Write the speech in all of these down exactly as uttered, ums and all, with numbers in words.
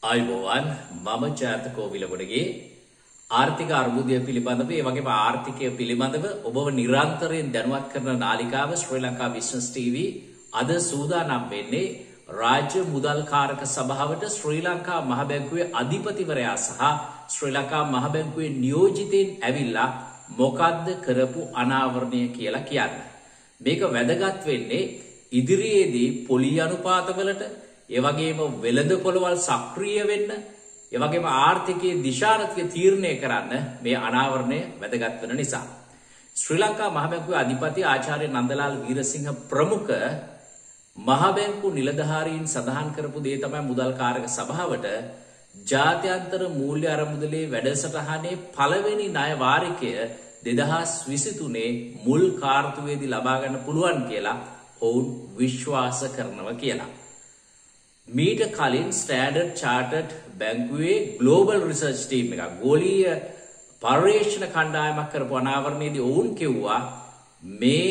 ආයුබෝවන් මම ජයන්ත කෝවිලගොඩගේ ආර්ථික අර්බුදය පිළිබඳව ඒ වගේම ආර්ථිකය පිළිබඳව ඔබව නිරන්තරයෙන් දැනුවත් කරන නාලිකාව ශ්‍රී ලංකා බිස්නස් ටීවී අද සූදානම් වෙන්නේ රාජ්‍ය මුදල් කාරක සභාවට ශ්‍රී ලංකා මහ බැංකුවේ අධිපතිවරයා සහ ශ්‍රී ලංකා මහ බැංකුවේ නියෝජිතයින් ඇවිල්ලා මොකද්ද කරපු අනාවරණය කියලා කියන්නේ. මේක වැදගත් වෙන්නේ ඉදිරියේදී පොලි අනුපාතවලට ඒ වගේම වෙළඳ පොළවල් සක්‍රිය වෙන්න ඒ වගේම ආර්ථිකයේ දිශානතිය තීරණය කරන්න මේ අනාවරණය වැදගත් වෙන නිසා ශ්‍රී ලංකා මහ බැංකුවේ අධිපති ආචාර්ය නන්දලාල් වීරසිංහ ප්‍රමුඛ මහ බැංකු නිලධාරීන් සඳහන් කරපු දේ තමයි මුදල් කාරක සභාවට ජාත්‍යන්තර මූල්‍ය අරමුදලේ වැඩසටහනේ පළවෙනි ණය වාරිකය දෙදහස් විසිතුනේ මුල් කාර්තුවේදී ලබා ගන්න පුළුවන් කියලා ඔවුන් විශ්වාස කරනවා කියලා. මීට කලින් ස්ටෑන්ඩඩ් චාර්ටර්ඩ් බැංකුවේ ග්ලෝබල් රිසර්ච් ටීම් එකක් ගෝලීය පර්යේෂණ කණ්ඩායමක් කරපු අනාවරණයේදී ඔවුන් කිව්වා මේ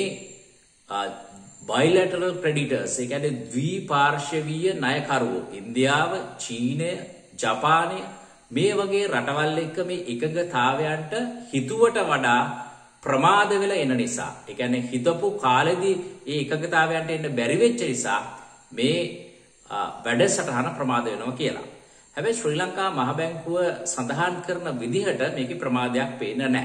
බයිලැටරල් ක්‍රෙඩිටර්ස් ඒ කියන්නේ ද්විපාර්ශවීය ණයකරුවෝ ඉන්දියාව, චීනය, ජපානය මේ වගේ රටවල් එක්ක මේ එකගතාවයන්ට හිතුවට වඩා ප්‍රමාද වෙලා එන නිසා ඒ කියන්නේ හිතපු කාලෙදී ඒ එකගතාවයන්ට එන්න බැරි වෙච්ච නිසා මේ වැඩසටහන ප්‍රමාද වෙනවා කියලා. හැබැයි ශ්‍රී ලංකා මහ බැංකුව සඳහන් කරන විදිහට මේකේ ප්‍රමාදයක් පේන්නේ නැහැ.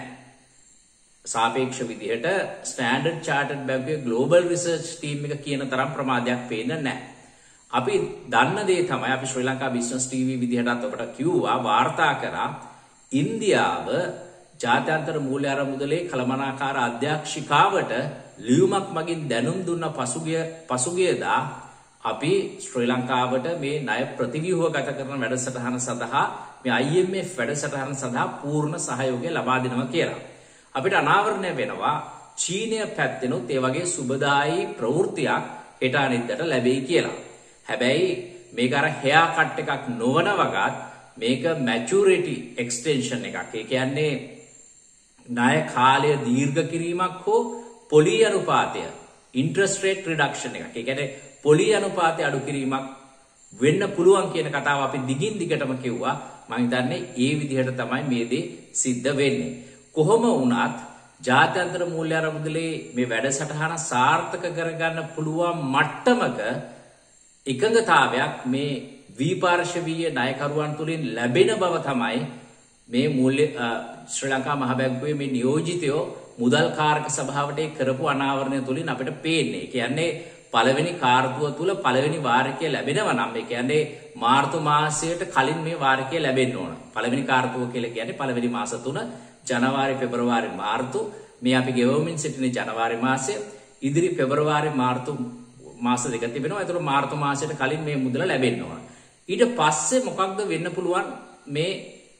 සාපේක්ෂ විදිහට ස්ටෑන්ඩඩ් චාර්ටර්ඩ් බැංකුවේ ග්ලෝබල් රිසර්ච් ටීම් එක කියන තරම් ප්‍රමාදයක් පේන්නේ නැහැ. අපි දන්න දේ තමයි අපි ශ්‍රී ලංකා බිස්නස් ටීවී විදිහටත් ඔබට කිව්වා වාර්තා කරා ඉන්දියාව ජාත්‍යන්තර මූල්‍ය අරමුදලේ කළමනාකාර අධ්‍යක්ෂිකාවට ලියුමක් මගින් දැනුම් දුන්න පසුගිය පසුගියදා අපි ශ්‍රී ලංකාවට මේ ණය ප්‍රතිව්‍යුහගත කරන වැඩසටහන සඳහා මේ I M F වැඩසටහන සඳහා පූර්ණ සහයෝගය ලබා දෙනවා කියලා. අපිට අනාවරණය වෙනවා චීනය පැත්තෙනුත් ඒ වගේ සුබදායි ප්‍රවෘත්තියක් හෙට අනිද්දාට ලැබෙයි කියලා. හැබැයි මේක අර හෙයා කට් එකක් නොවන වගත් මේක මැචුරිටි එක්ස්ටෙන්ෂන් එකක්. ඒ කියන්නේ ණය කාලය දීර්ඝ කිරීමක් හෝ පොලි අනුපාතය ඉන්ට්‍රස්ට් රේට් රිඩක්ෂන් එකක්. ඒ කියන්නේ පොලි අනුපාතය අඩු කිරීමක් වෙන්න පුළුවන් කියන කතාව අපි දිගින් දිගටම කිව්වා. මම හිතන්නේ ඒ විදිහට තමයි මේ දේ සිද්ධ වෙන්නේ. කොහොම වුණත් ජාත්‍යන්තර මූල්‍ය අරමුදලේ මේ වැඩසටහන සාර්ථක කරගන්න පුළුවන් මට්ටමක එකඟතාවයක් මේ ද්විපාර්ශවීය ණයකරුවන් තුලින් ලැබෙන බව තමයි මේ මූල්‍ය ශ්‍රී ලංකා මහ බැංකුවේ මේ නියෝජිතයෝ මුදල් කාරක සභාවට කරපු අනාවරණය තුලින් අපිට පේන්නේ. ඒ කියන්නේ පළවෙනි කාර්තුව තුල පළවෙනි වාරිකය ලැබෙනවා නම් ඒ කියන්නේ මාර්තු මාසයට කලින් මේ වාරිකය ලැබෙන්න ඕන. පළවෙනි කාර්තුව කියලා කියන්නේ පළවෙනි මාස තුන ජනවාරි පෙබරවාරි මාර්තු මේ අපි ගෙවමින් සිටින ජනවාරි මාසය ඉදිරි පෙබරවාරි මාර්තු මාස දෙක තිබෙනවා. ඒතර මාර්තු මාසයට කලින් මේ මුදල ලැබෙන්න ඕන. ඊට පස්සේ මොකක්ද වෙන්න පුළුවන් මේ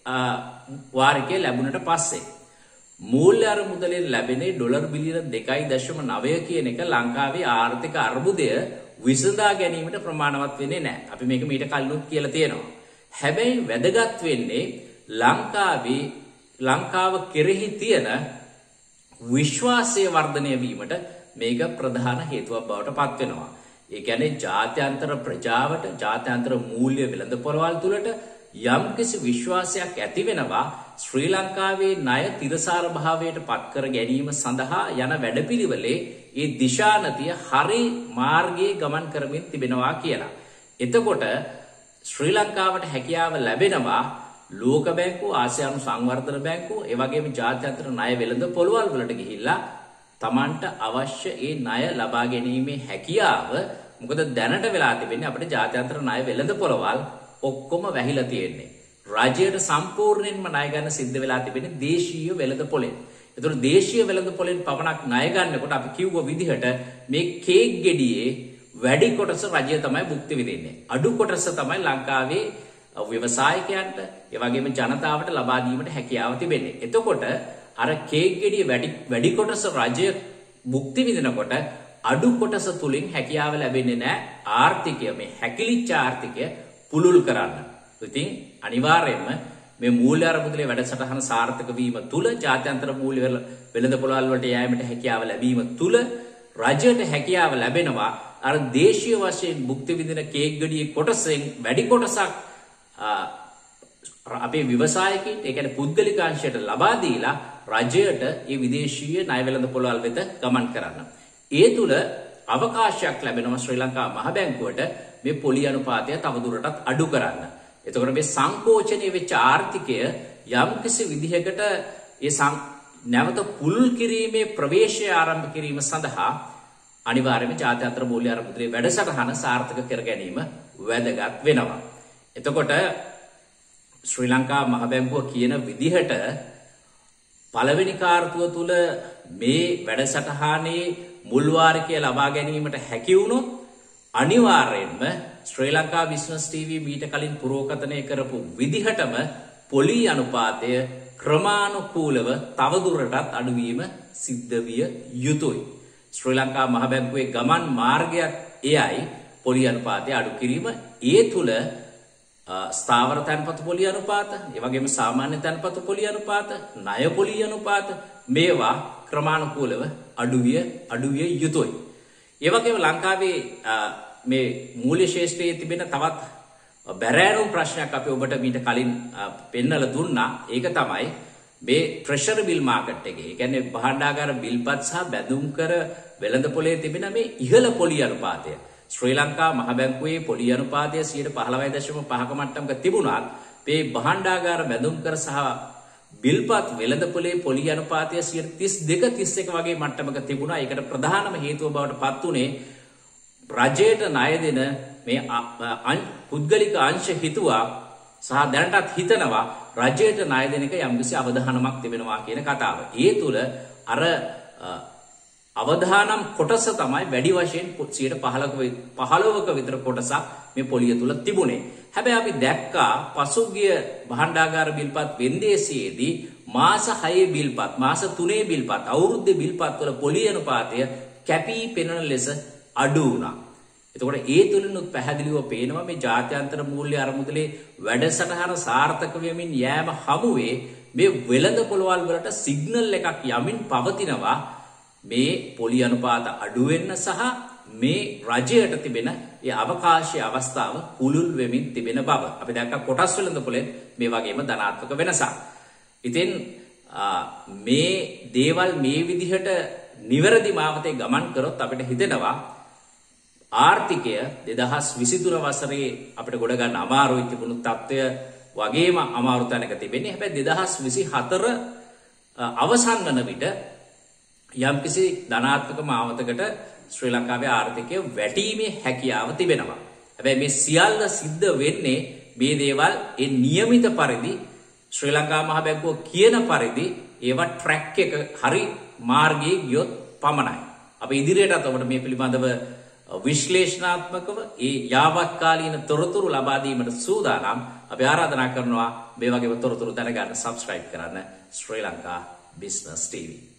වාරිකය ලැබුණට පස්සේ මූල්‍ය අරමුදලෙන් ලැබෙන ඩොලර් බිලියන දෙකයි දශම නවය කියන එක ලංකාවේ ආර්ථික අර්බුදය විසඳා ගැනීමට ප්‍රමාණවත් වෙන්නේ නැහැ. අපි මේක මීට කලිනුත් කියලා තියෙනවා. හැබැයි වැදගත් වෙන්නේ ලංකාවේ ලංකාව කෙරෙහි තියෙන විශ්වාසය වර්ධනය වීමට මේක ප්‍රධාන හේතුවක් බවට පත් වෙනවා. ඒ කියන්නේ ජාත්‍යන්තර ප්‍රජාවට ජාත්‍යන්තර මූල්‍ය වෙළඳපොළවල් තුලට යම්කිසි විශ්වාසයක් ඇති වෙනවා ශ්‍රී ලංකාවේ ණය තිරසාර භාවයට පත් කර ගැනීම සඳහා යන වැඩපිළිවෙලේ ඒ දිශානතිය හරි මාර්ගයේ ගමන් කරමින් තිබෙනවා කියලා. එතකොට ශ්‍රී ලංකාවට හැකියාව ලැබෙනවා ලෝක බැංකුව, ආසියානු සංවර්ධන බැංකුව, ඒ වගේම ජාත්‍යන්තර ණය වෙළඳ පොළවල් වලට ගිහිල්ලා Tamanට අවශ්‍ය ඒ ණය ලබා ගැනීමේ හැකියාව මොකද දැනට වෙලා තිබෙන්නේ අපිට ජාත්‍යන්තර ණය වෙළඳ පොළවල් ඔක්කොම වැහිලා තියෙන්නේ. රාජ්‍යයට සම්පූර්ණයෙන්ම ණය ගන්න සිද්ධ වෙලා තිබෙන්නේ දේශීය වෙළඳ පොලෙන්. ඒතර දේශීය වෙළඳ පොලෙන් පමණක් ණය ගන්නකොට අපි කිව්ව විදිහට මේ කේක් ගෙඩියේ වැඩි කොටස රජය තමයි භුක්ති විඳින්නේ. අඩු කොටස තමයි ලංකාවේ ව්‍යවසායකයන්ට ඒ වගේම ජනතාවට ලබා දීමට හැකියාව තිබෙන්නේ. එතකොට අර කේක් ගෙඩිය වැඩි වැඩි කොටස රජය භුක්ති විඳිනකොට අඩු කොටස තුලින් හැකියාව ලැබෙන්නේ නැහැ ආර්ථිකය මේ හැකිලිච්ච ආර්ථිකය පුළුල් කරන්න. ඉතින් අනිවාර්යයෙන්ම මේ මූල්‍ය අරමුදලේ වැඩසටහන සාර්ථක වීම තුල ජාත්‍යන්තර මූල්‍ය වෙළඳ පොළවල් වලට යෑමට හැකියාව ලැබීම තුල රජයට හැකියාව ලැබෙනවා අර දේශීය වශයෙන් භුක්ති විඳින කේක් ගෙඩියේ කොටසෙන් වැඩි කොටසක් අපේ ව්‍යවසායකින් ඒ කියන්නේ පුද්ගලික අංශයට ලබා දීලා රජයට ඒ විදේශීය ණය වෙළඳ පොළවල් වෙත ගමන් කරන්න. ඒ තුල අවකාශයක් ලැබෙනවා ශ්‍රී ලංකා මහ බැංකුවට මේ පොලි අනුපාතය තවදුරටත් අඩු කරන්න. එතකොට මේ සංකෝචනය වෙච්ච ආර්ථිකය යම්කිසි විදිහකට ඒ නැවත පුළුල් කිරීමේ ප්‍රවේශය ආරම්භ කිරීම සඳහා අනිවාර්යයෙන්ම ජාත්‍යන්තර මූල්‍ය අරමුදලේ වැඩසටහන සාර්ථක කර ගැනීම වැදගත් වෙනවා. එතකොට ශ්‍රී ලංකා මහ බැංකුව කියන විදිහට පළවෙනි කාර්තුව තුල මේ වැඩසටහනේ මුල් වාරිකය ලබා ගැනීමට හැකි වුණොත් අනිවාර්යයෙන්ම ශ්‍රී ලංකා බිස්නස් ටීවී මීට කලින් පුරෝකථනය කරපු විදිහටම පොලි අනුපාතය ක්‍රමානුකූලව තවදුරටත් අඩුවීම සිද්ධ විය යුතුයි. ශ්‍රී ලංකා මහ බැංකුවේ ගමන් මාර්ගයක් එයයි පොලි අනුපාතය අඩු කිරීම. ඒ තුල ස්ථාවර තැන්පතු පොලි අනුපාත, ඒ වගේම සාමාන්‍ය තැන්පතු පොලි අනුපාත, ණය පොලි අනුපාත මේවා ක්‍රමානුකූලව අඩුවිය අඩුවිය යුතුයි. ඒ වගේම ලංකාවේ මේ මූල්‍ය ශේෂ්ත්‍රයේ තිබෙන තවත් බැරෑරුම් ප්‍රශ්නයක් අපි ඔබට මීට කලින් පෙන්නලා දුන්නා. ඒක තමයි මේ ට්‍රෙෂරි බිල් මාකට් එකේ. ඒ කියන්නේ භාණ්ඩාගාර බිල්පත් සහ බැඳුම් කර වෙළඳ පොලේ තිබෙන මේ ඉහළ පොලි අනුපාතය. ශ්‍රී ලංකා මහ බැංකුවේ පොලි අනුපාතය සියයට පහළොවයි දශම පහක මට්ටමක තිබුණත් මේ භාණ්ඩාගාර බැඳුම් කර සහ බිල්පත් වෙළඳ පොලේ පොලි අනුපාතය සියයට තිස් දෙක තිස් එක වගේ මට්ටමක තිබුණා. ඒකට ප්‍රධානම හේතුව බවට පත් උනේ රජයට ණය දෙන මේ පුද්ගලික අංශ හිතුවා සහ දැනටත් හිතනවා රජයට ණය දෙන එක යම්කිසි අවධානමක් තිබෙනවා කියන කතාව. ඒ තුල අර අවධානම් කොටස තමයි වැඩි වශයෙන් සියයට පහළොවක විතර කොටසක් මේ පොලිය තුල තිබුණේ. හැබැයි අපි දැක්කා පසුගිය භාණ්ඩාගාර බිල්පත් වෙන්දේසියේදී මාස හයේ බිල්පත්, මාස තුනේ බිල්පත්, අවුරුද්දේ බිල්පත් වල පොලි අනුපාතය කැපී පෙනෙන ලෙස අඩු වුණා. එතකොට ඒ තුලිනුත් පැහැදිලිව පේනවා මේ ජාත්‍යන්තර මූල්‍ය අරමුදලේ වැඩසටහන සාර්ථක වෙමින් යෑම හමුවේ මේ වෙළඳ පොළවල් වලට සිග්නල් එකක් යමින් පවතිනවා මේ පොලි අනුපාත අඩු වෙන්න සහ මේ රජයට තිබෙන ඒ අවකාශයේ අවස්ථාව පුළුල් වෙමින් තිබෙන බව. අපි දැක්කා කොටස් වෙළඳ පොලේ මේ වගේම ධනාත්මක වෙනසක්. ඉතින් මේ දේවල් මේ විදිහට නිවැරදි මාවතේ ගමන් කරොත් අපිට හිතෙනවා ආර්ථිකය දෙදහස් විසිතුන වසරේ අපිට ගොඩ ගන්න අමාරුයි තිබුණු තත්ත්වය වගේම අමාරු තැනක තිබෙන්නේ. හැබැයි දෙදහස් විසිහතර අවසන් වන විට යම්කිසි ධනාත්මක මාවතකට ශ්‍රී ලංකාවේ ආර්ථිකය වැටීමේ හැකියාව තිබෙනවා. හැබැයි මේ සියල්ල සිද්ධ වෙන්නේ මේ දේවල් ඒ નિયમિત පරිදි ශ්‍රී ලංකා මහ බැංකුව කියන පරිදි ඒවා ට්‍රැක් එක හරි මාර්ගයේ ගියොත් පමණයි. අපි ඉදිරියටත් ඔබට මේ පිළිබඳව විශ්ලේෂණාත්මකව ඒ යාවත්කාලීන තොරතුරු ලබා දීමට සූදානම්. අපි ආරාධනා කරනවා මේ වගේම තොරතුරු දැනගන්න සබ්ස්ක්‍රයිබ් කරන්න ශ්‍රී ලංකා බිස්නස් ටීවී.